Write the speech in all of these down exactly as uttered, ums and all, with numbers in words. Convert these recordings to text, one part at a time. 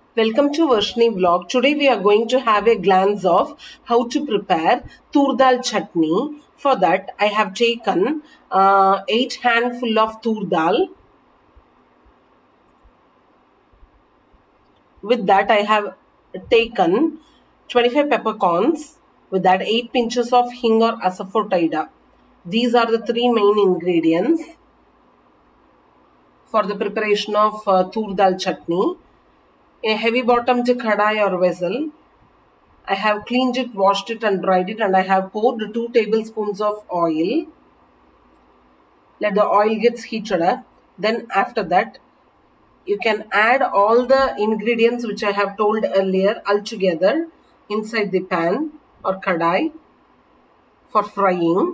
Welcome to Varshini vlog. Today we are going to have a glance of how to prepare tur dal chutney. For that I have taken uh, eight handful of tur dal. With that I have taken twenty-five peppercorns. With that eight pinches of hing or asafoetida. These are the three main ingredients for the preparation of uh, tur dal chutney. In a heavy bottomed kadai or vessel, I have cleaned it, washed it and dried it, and I have poured two tablespoons of oil. Let the oil gets heated up. Then after that, you can add all the ingredients which I have told earlier all together inside the pan or kadai for frying.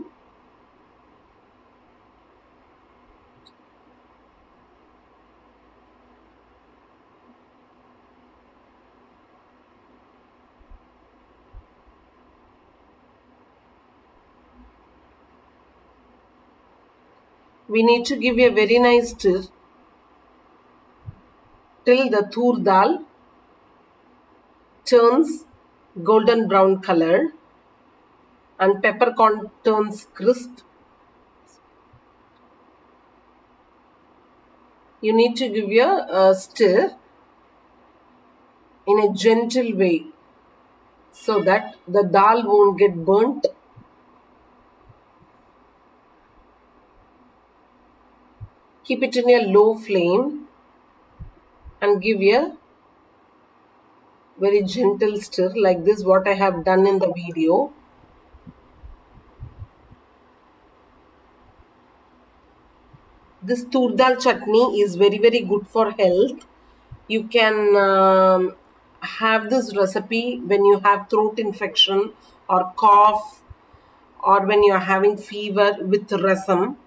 We need to give a very nice stir till the tur dal turns golden brown color and peppercorn turns crisp. You need to give a uh, stir in a gentle way so that the dal won't get burnt. Keep it in a low flame and give a very gentle stir like this, what I have done in the video. This tur dal chutney is very very good for health. You can um, have this recipe when you have throat infection or cough or when you are having fever with rasam.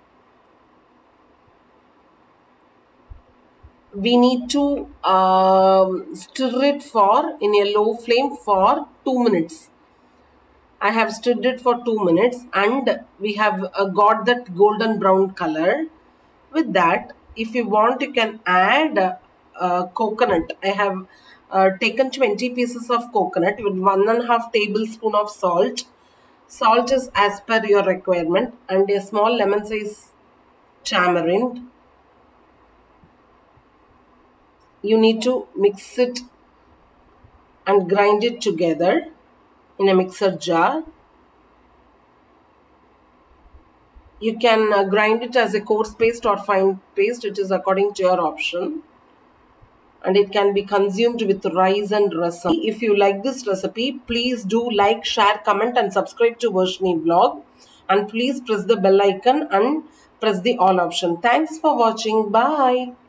We need to um, stir it for in a low flame for two minutes. I have stirred it for two minutes and we have uh, got that golden brown color. With that, if you want, you can add uh, uh, coconut. I have uh, taken twenty pieces of coconut with one and a half tablespoon of salt. Salt is as per your requirement, and a small lemon size tamarind. You need to mix it and grind it together in a mixer jar. You can uh, grind it as a coarse paste or fine paste. It is according to your option. And it can be consumed with rice and rasam. If you like this recipe, please do like, share, comment and subscribe to Varshini vlog. And please press the bell icon and press the all option. Thanks for watching. Bye.